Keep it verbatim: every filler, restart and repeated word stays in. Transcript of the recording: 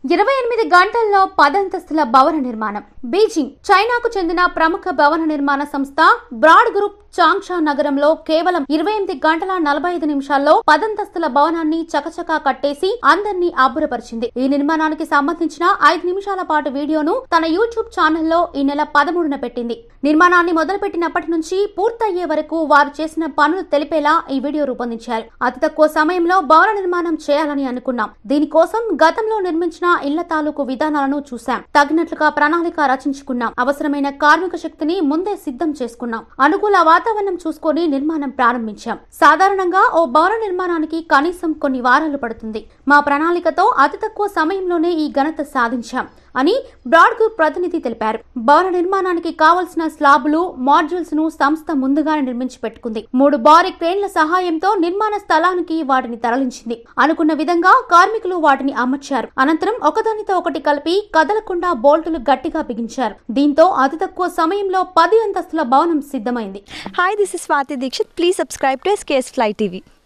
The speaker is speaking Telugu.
ఇరవై ఎనిమిది గంటల్లో పది అంతస్తుల భవన నిర్మాణం. బీజింగ్ చైనాకు చెందిన ప్రముఖ భవన నిర్మాణ సంస్థ బ్రాడ్ గ్రూప్ చాంగ్షా నగరంలో కేవలం ఇరవై ఎనిమిది గంటల నలభై ఐదు నిమిషాల్లో పదంతస్తుల భవనాన్ని చకచకా కట్టేసి అందరినీ అబ్బురపరిచింది. ఈ నిర్మాణానికి సంబంధించిన ఐదు నిమిషాల పాటు వీడియోను తన యూట్యూబ్ ఛానల్లో ఈ నెల పదమూడున పెట్టింది. నిర్మాణాన్ని మొదలుపెట్టినప్పటి నుంచి పూర్తయ్యే వరకు వారు చేసిన పనులు తెలిపేలా ఈ వీడియో రూపొందించారు. అతి తక్కువ సమయంలో భవన నిర్మాణం చేయాలని అనుకున్నాం. దీనికోసం గతంలో నిర్మించిన ఇళ్ల తాలూకు విధానాలను చూశాం. తగినట్లుగా ప్రణాళిక రచించుకున్నాం. అవసరమైన కార్మిక శక్తిని ముందే సిద్ధం చేసుకున్నాం. అనుకూల వాతావరణం చూసుకొని నిర్మాణం ప్రారంభించాం. సాధారణంగా ఓ భవన నిర్మాణానికి కనీసం కొన్ని వారాలు పడుతుంది. మా ప్రణాళికతో అతి తక్కువ సమయంలోనే ఈ ఘనత సాధించాం అని బ్రాడ్ గ్రూప్ ప్రతినిధి తెలిపారు. భవన నిర్మాణానికి కావలసిన స్లాబులు, మాడ్యూల్స్ ను సంస్థ ముందుగానే నిర్మించి పెట్టుకుంది. మూడు భారీ క్రేన్ల సహాయంతో నిర్మాణ స్థలానికి వాటిని తరలించింది. అనుకున్న విధంగా కార్మికులు వాటిని అమర్చారు. అనంతరం ఒకదానితో ఒకటి కలిపి కదలకుండా బోల్టులు గట్టిగా బిగించారు. దీంతో అతి తక్కువ సమయంలో పది అంతస్తుల భవనం సిద్ధమైంది. Hi, this is Swati Dikshit. Please subscribe to S K S Fly T V.